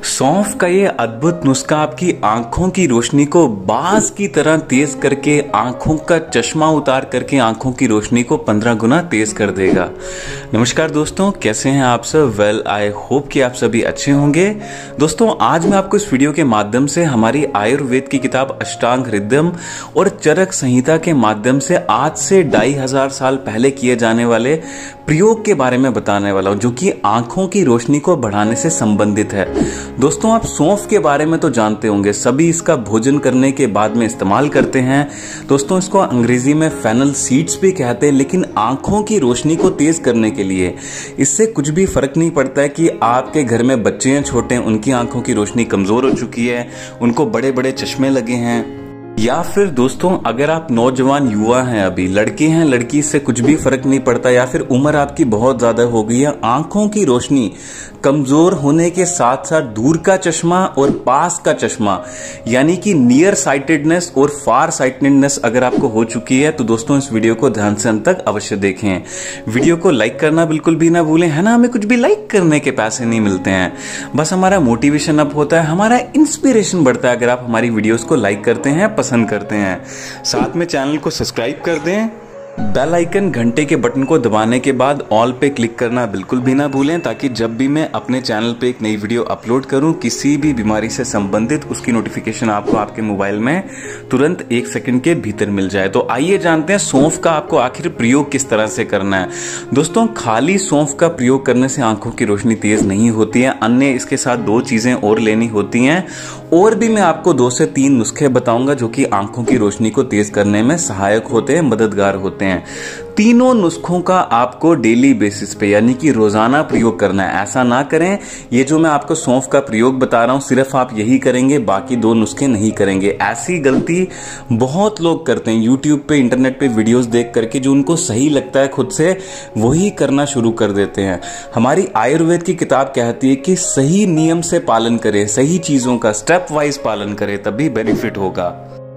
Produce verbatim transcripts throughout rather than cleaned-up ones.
सौंफ का ये अद्भुत नुस्खा आपकी आंखों की रोशनी को बाज की तरह तेज करके आंखों का चश्मा उतार करके आंखों की रोशनी को पंद्रह गुना तेज कर देगा। नमस्कार दोस्तों, कैसे हैं आप सब? वेल आई होप कि आप सभी अच्छे होंगे। दोस्तों, आज मैं आपको इस वीडियो के माध्यम से हमारी आयुर्वेद की किताब अष्टांग हृदयम और चरक संहिता के माध्यम से आज से ढाई हजार साल पहले किए जाने वाले प्रयोग के बारे में बताने वाला हूं, जो कि आंखों की रोशनी को बढ़ाने से संबंधित है। दोस्तों, आप सौंफ के बारे में तो जानते होंगे, सभी इसका भोजन करने के बाद में इस्तेमाल करते हैं। दोस्तों, इसको अंग्रेजी में फेनल सीड्स भी कहते हैं, लेकिन आंखों की रोशनी को तेज करने के लिए इससे कुछ भी फर्क नहीं पड़ता है कि आपके घर में बच्चे हैं छोटे हैं, उनकी आंखों की रोशनी कमजोर हो चुकी है, उनको बड़े बड़े चश्मे लगे हैं, या फिर दोस्तों अगर आप नौजवान युवा हैं, अभी लड़के हैं लड़की, से कुछ भी फर्क नहीं पड़ता, या फिर उम्र आपकी बहुत ज्यादा हो गई है, आंखों की रोशनी कमजोर होने के साथ साथ दूर का चश्मा और पास का चश्मा यानी कि नियर साइटेडनेस और फार साइटेडनेस अगर आपको हो चुकी है तो दोस्तों इस वीडियो को ध्यान से अंत तक अवश्य देखें। वीडियो को लाइक करना बिल्कुल भी ना भूलें, है ना। हमें कुछ भी लाइक करने के पैसे नहीं मिलते हैं, बस हमारा मोटिवेशन अप होता है, हमारा इंस्पिरेशन बढ़ता है अगर आप हमारी वीडियोस को लाइक करते हैं, पसंद करते हैं। साथ में चैनल को सब्सक्राइब कर दें, बेल आइकन घंटे के बटन को दबाने के बाद ऑल पे क्लिक करना बिल्कुल भी ना भूलें, ताकि जब भी मैं अपने चैनल पे एक नई वीडियो अपलोड करूं किसी भी बीमारी से संबंधित, उसकी नोटिफिकेशन आपको आपके मोबाइल में तुरंत एक सेकंड के भीतर मिल जाए। तो आइए जानते हैं सौंफ का आपको आखिर प्रयोग किस तरह से करना है। दोस्तों, खाली सौंफ का प्रयोग करने से आंखों की रोशनी तेज नहीं होती है, अन्य इसके साथ दो चीजें और लेनी होती हैं। और भी मैं आपको दो से तीन नुस्खे बताऊंगा जो कि आंखों की रोशनी को तेज करने में सहायक होते हैं, मददगार होते हैं। तीनों नुस्खों का आपको डेली बेसिस पे यानी कि रोजाना प्रयोग करना है। ऐसा ना करें ये जो मैं आपको सौंफ का प्रयोग बता रहा हूं सिर्फ आप यही करेंगे, बाकी दो नुस्खे नहीं करेंगे। ऐसी गलती बहुत लोग करते हैं यूट्यूब पे, इंटरनेट पे वीडियोस देख करके, जो उनको सही लगता है खुद से वही करना शुरू कर देते हैं। हमारी आयुर्वेद की किताब कहती है कि सही नियम से पालन करें, सही चीजों का स्टेप वाइज पालन करें, तभी बेनिफिट होगा।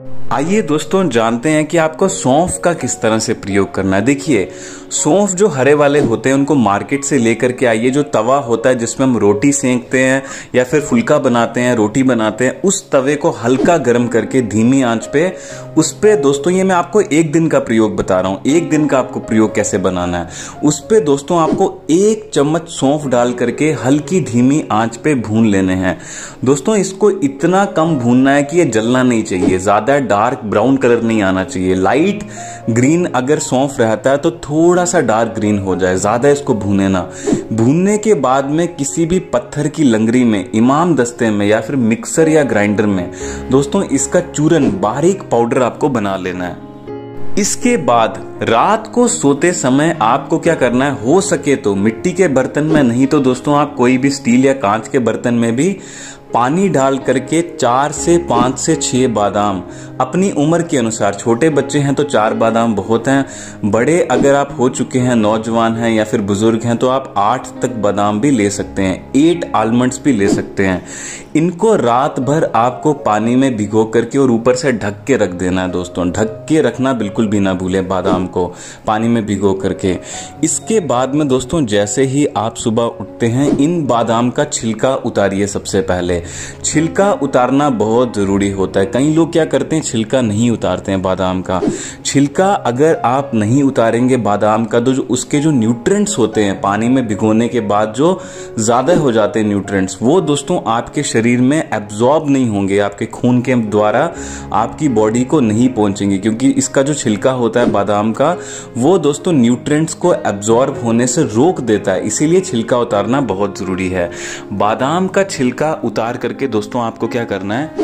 आइए दोस्तों जानते हैं कि आपको सौंफ का किस तरह से प्रयोग करना है। देखिए, सौंफ जो हरे वाले होते हैं उनको मार्केट से लेकर के आइए। जो तवा होता है जिसमें हम रोटी सेंकते हैं या फिर फुल्का बनाते हैं, रोटी बनाते हैं, उस तवे को हल्का गर्म करके धीमी आंच पे, उस पे दोस्तों, ये मैं आपको एक दिन का प्रयोग बता रहा हूं, एक दिन का आपको प्रयोग कैसे बनाना है। उस पे दोस्तों आपको एक चम्मच सौंफ डाल करके हल्की धीमी आंच पे भून लेने हैं। दोस्तों, इसको इतना कम भूनना है कि ये जलना नहीं चाहिए, ज्यादा डार्क ब्राउन कलर नहीं आना चाहिए। लाइट ग्रीन अगर सौंफ रहता है तो थोड़ा सा डार्क ग्रीन हो जाए, ज्यादा इसको भूने ना। भूनने के बाद में किसी भी पत्थर की लंगरी में, इमाम दस्ते में या फिर मिक्सर या ग्राइंडर में दोस्तों इसका चूरन, बारीक पाउडर आपको बना लेना है। इसके बाद रात को सोते समय आपको क्या करना है, हो सके तो मिट्टी के बर्तन में, नहीं तो दोस्तों आप कोई भी स्टील या कांच के बर्तन में भी पानी डाल करके चार से पांच से छह बादाम अपनी उम्र के अनुसार, छोटे बच्चे हैं तो चार बादाम बहुत हैं, बड़े अगर आप हो चुके हैं, नौजवान हैं या फिर बुजुर्ग हैं तो आप आठ तक बादाम भी ले सकते हैं, एट आलमंड्स भी ले सकते हैं। इनको रात भर आपको पानी में भिगो करके और ऊपर से ढक के रख देना है। दोस्तों, ढक के रखना बिल्कुल भी ना भूलें बादाम को पानी में भिगो करके। इसके बाद में दोस्तों जैसे ही आप सुबह उठते हैं, इन बादाम का छिलका उतारिए। सबसे पहले छिलका उतारना बहुत जरूरी होता है। कई लोग क्या करते हैं, छिलका नहीं उतारते हैं बादाम का। छिलका अगर आप नहीं उतारेंगे बादाम का, तो जो उसके जो न्यूट्रिएंट्स होते हैं पानी में भिगोने के बाद जो ज्यादा हो जाते हैं न्यूट्रिएंट्स, वो दोस्तों आपके शरीर में एब्जॉर्ब नहीं होंगे, आपके खून के द्वारा आपकी बॉडी को नहीं पहुंचेंगे, क्योंकि इसका जो छिलका होता है बादाम का, वो दोस्तों न्यूट्रिएंट्स को एब्जॉर्ब होने से रोक देता है। इसीलिए छिलका उतारना बहुत जरूरी है। बादाम का छिलका उतार करके दोस्तों आपको क्या करना है,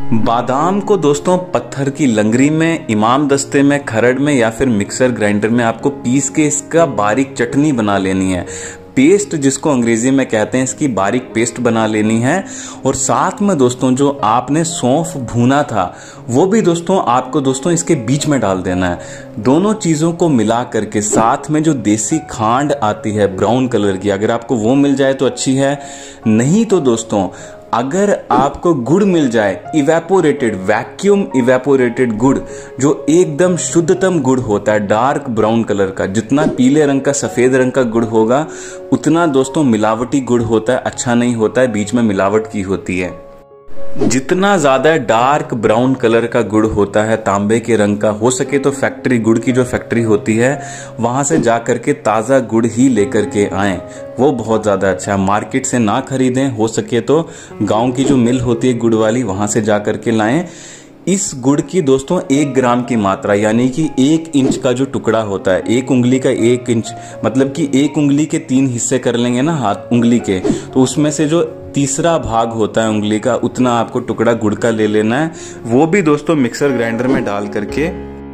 बादाम को दोस्तों पत्थर की लंगरी में, इमाम दस्ते में, खरड़ में या फिर मिक्सर ग्राइंडर में आपको पीस के इसका बारीक चटनी बना लेनी है। पेस्ट जिसको अंग्रेजी में कहते हैं, इसकी बारीक पेस्ट बना लेनी है। और साथ में दोस्तों जो आपने सौंफ भूना था वो भी दोस्तों आपको दोस्तों इसके बीच में डाल देना है। दोनों चीजों को मिला करके, साथ में जो देसी खांड आती है ब्राउन कलर की, अगर आपको वो मिल जाए तो अच्छी है, नहीं तो दोस्तों अगर आपको गुड़ मिल जाए, इवेपोरेटेड, वैक्यूम इवेपोरेटेड गुड़, जो एकदम शुद्धतम गुड़ होता है, डार्क ब्राउन कलर का, जितना पीले रंग का सफेद रंग का गुड़ होगा उतना दोस्तों मिलावटी गुड़ होता है, अच्छा नहीं होता है, बीच में मिलावट की होती है। जितना ज्यादा डार्क ब्राउन कलर का गुड़ होता है, तांबे के रंग का, हो सके तो फैक्ट्री, गुड़ की जो फैक्ट्री होती है वहां से जा करके ताजा गुड़ ही लेकर के आएं, वो बहुत ज्यादा अच्छा है। मार्केट से ना खरीदें, हो सके तो गांव की जो मिल होती है गुड़ वाली, वहां से जा करके लाएं। इस गुड़ की दोस्तों एक ग्राम की मात्रा, यानी कि एक इंच का जो टुकड़ा होता है, एक उंगली का एक इंच, मतलब कि एक उंगली के तीन हिस्से कर लेंगे ना हाथ उंगली के, तो उसमें से जो तीसरा भाग होता है उंगली का, उतना आपको टुकड़ा गुड़ का ले लेना है। वो भी दोस्तों मिक्सर ग्राइंडर में डाल करके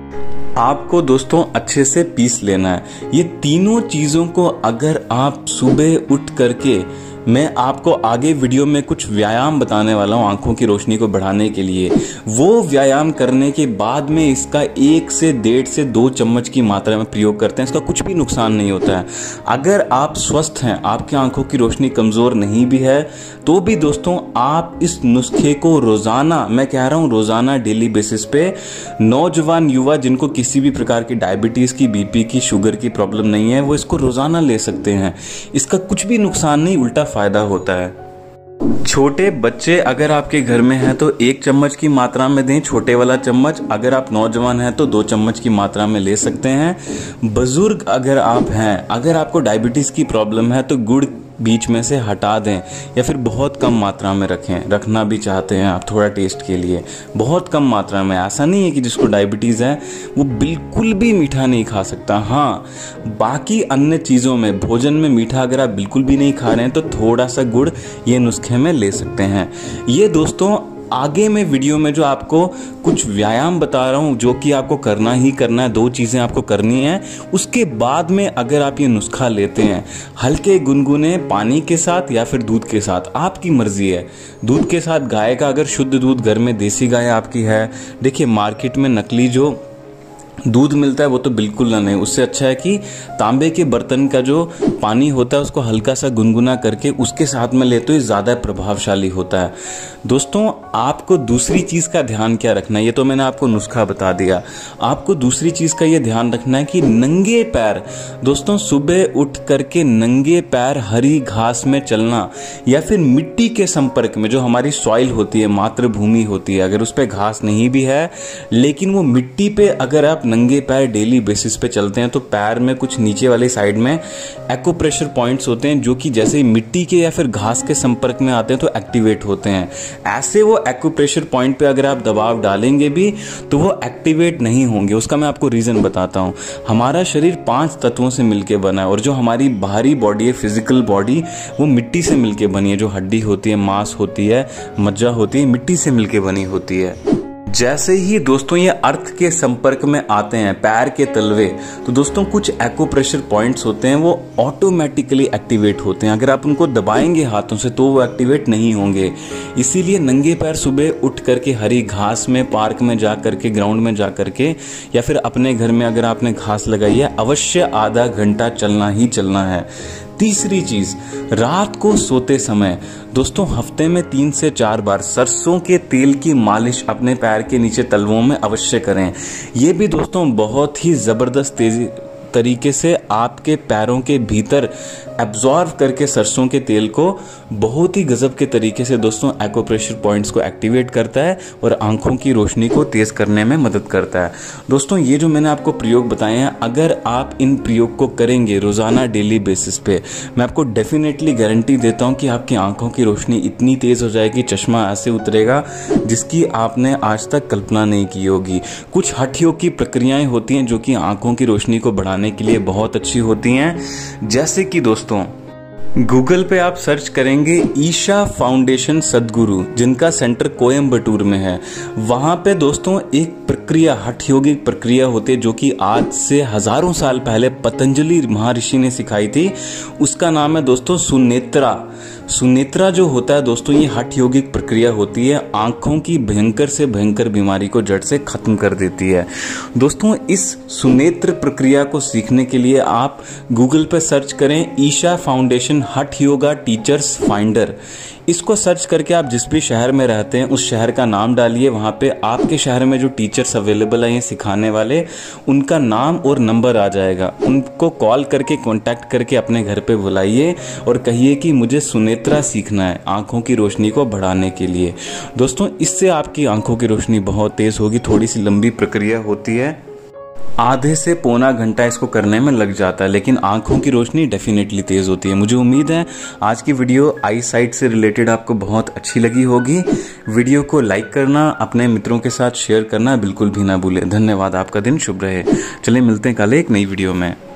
आपको दोस्तों अच्छे से पीस लेना है। ये तीनों चीजों को अगर आप सुबह उठ करके, मैं आपको आगे वीडियो में कुछ व्यायाम बताने वाला हूं आंखों की रोशनी को बढ़ाने के लिए, वो व्यायाम करने के बाद में इसका एक से डेढ़ से दो चम्मच की मात्रा में प्रयोग करते हैं, इसका कुछ भी नुकसान नहीं होता है। अगर आप स्वस्थ हैं, आपकी आंखों की रोशनी कमजोर नहीं भी है, तो भी दोस्तों आप इस नुस्खे को रोजाना, मैं कह रहा हूं रोजाना, डेली बेसिस पे, नौजवान युवा जिनको किसी भी प्रकार की डायबिटीज की, बीपी की, शुगर की प्रॉब्लम नहीं है, वो इसको रोजाना ले सकते हैं। इसका कुछ भी नुकसान नहीं, उल्टा फायदा होता है। छोटे बच्चे अगर आपके घर में हैं तो एक चम्मच की मात्रा में दें, छोटे वाला चम्मच। अगर आप नौजवान हैं तो दो चम्मच की मात्रा में ले सकते हैं। बुजुर्ग अगर आप हैं, अगर आपको डायबिटीज की प्रॉब्लम है तो गुड़ बीच में से हटा दें, या फिर बहुत कम मात्रा में रखें, रखना भी चाहते हैं आप थोड़ा टेस्ट के लिए, बहुत कम मात्रा में। ऐसा नहीं है कि जिसको डायबिटीज है वो बिल्कुल भी मीठा नहीं खा सकता। हाँ, बाकी अन्य चीजों में, भोजन में मीठा अगर आप बिल्कुल भी नहीं खा रहे हैं तो थोड़ा सा गुड़ ये नुस्खे में ले सकते हैं। ये दोस्तों आगे में वीडियो में जो आपको कुछ व्यायाम बता रहा हूं, जो कि आपको करना ही करना है, दो चीजें आपको करनी है। उसके बाद में अगर आप ये नुस्खा लेते हैं हल्के गुनगुने पानी के साथ या फिर दूध के साथ, आपकी मर्जी है। दूध के साथ गाय का, अगर शुद्ध दूध घर में देसी गाय आपकी है, देखिए मार्केट में नकली जो दूध मिलता है वो तो बिल्कुल ना नहीं, उससे अच्छा है कि तांबे के बर्तन का जो पानी होता है उसको हल्का सा गुनगुना करके उसके साथ में ले तो ये ज्यादा प्रभावशाली होता है। दोस्तों आपको दूसरी चीज का ध्यान क्या रखना है, ये तो मैंने आपको नुस्खा बता दिया, आपको दूसरी चीज का ये ध्यान रखना है कि नंगे पैर, दोस्तों सुबह उठ करके नंगे पैर हरी घास में चलना, या फिर मिट्टी के संपर्क में, जो हमारी सॉइल होती है, मातृभूमि होती है, अगर उस पर घास नहीं भी है लेकिन वो मिट्टी पे अगर आप नंगे पैर डेली बेसिस पे चलते हैं तो पैर में कुछ नीचे वाली साइड में एक्यूप्रेशर पॉइंट्स होते हैं, जो कि जैसे ही मिट्टी के या फिर घास के संपर्क में आते हैं तो एक्टिवेट होते हैं। ऐसे वो एक्यूप्रेशर पॉइंट पे अगर आप दबाव डालेंगे भी तो वो एक्टिवेट नहीं होंगे। उसका मैं आपको रीजन बताता हूं। हमारा शरीर पांच तत्वों से मिलकर बना है, और जो हमारी बाहरी बॉडी है, फिजिकल बॉडी, वो मिट्टी से मिलकर बनी है। जो हड्डी होती है, मांस होती है, मज्जा होती है, मिट्टी से मिलकर बनी होती है। जैसे ही दोस्तों ये अर्थ के संपर्क में आते हैं, पैर के तलवे, तो दोस्तों कुछ एक्यूप्रेशर पॉइंट्स होते हैं, वो ऑटोमेटिकली एक्टिवेट होते हैं। अगर आप उनको दबाएंगे हाथों से तो वो एक्टिवेट नहीं होंगे। इसीलिए नंगे पैर सुबह उठ करके हरी घास में, पार्क में जा करके, ग्राउंड में जा करके, या फिर अपने घर में अगर आपने घास लगाई है, अवश्य आधा घंटा चलना ही चलना है। तीसरी चीज, रात को सोते समय दोस्तों हफ्ते में तीन से चार बार सरसों के तेल की मालिश अपने पैर के नीचे तलवों में अवश्य करें। ये भी दोस्तों बहुत ही जबरदस्त तेजी तरीके से आपके पैरों के भीतर एब्जॉर्व करके सरसों के तेल को बहुत ही गजब के तरीके से दोस्तों एक्यूप्रेशर पॉइंट्स को एक्टिवेट करता है और आंखों की रोशनी को तेज करने में मदद करता है। दोस्तों ये जो मैंने आपको प्रयोग बताए हैं, अगर आप इन प्रयोग को करेंगे रोजाना डेली बेसिस पे, मैं आपको डेफिनेटली गारंटी देता हूं कि आपकी आंखों की रोशनी इतनी तेज हो जाएगी, चश्मा ऐसे उतरेगा जिसकी आपने आज तक कल्पना नहीं की होगी। कुछ हठ योग की प्रक्रियाएं होती हैं जो कि आंखों की रोशनी को बढ़ाने के लिए बहुत अच्छी होती हैं, जैसे कि दोस्तों गूगल पे आप सर्च करेंगे ईशा फाउंडेशन सद्गुरु, जिनका सेंटर कोयम्बटूर में है। वहां पे दोस्तों एक प्रक्रिया, हठ योगिक प्रक्रिया होती है जो कि आज से हजारों साल पहले पतंजलि महर्षि ने सिखाई थी। उसका नाम है दोस्तों सुनेत्रा। सुनेत्रा जो होता है दोस्तों, ये हठ योगिक प्रक्रिया होती है, आंखों की भयंकर से भयंकर बीमारी को जड़ से खत्म कर देती है। दोस्तों इस सुनेत्र प्रक्रिया को सीखने के लिए आप गूगल पर सर्च करें Isha Foundation hatha yoga teachers finder. इसको सर्च करके आप जिस भी शहर में रहते हैं उस शहर का नाम डालिए। वहाँ पे आपके शहर में जो टीचर्स अवेलेबल हैं ये सिखाने वाले, उनका नाम और नंबर आ जाएगा। उनको कॉल करके कांटेक्ट करके अपने घर पे बुलाइए और कहिए कि मुझे सुनेत्रा सीखना है आंखों की रोशनी को बढ़ाने के लिए। दोस्तों, इससे आपकी आंखों की रोशनी बहुत तेज होगी। थोड़ी सी लंबी प्रक्रिया होती है, आधे से पौना घंटा इसको करने में लग जाता है, लेकिन आंखों की रोशनी डेफिनेटली तेज होती है। मुझे उम्मीद है आज की वीडियो आई साइट से रिलेटेड आपको बहुत अच्छी लगी होगी। वीडियो को लाइक करना, अपने मित्रों के साथ शेयर करना बिल्कुल भी ना भूलें। धन्यवाद, आपका दिन शुभ रहे। चलिए मिलते हैं कल एक नई वीडियो में।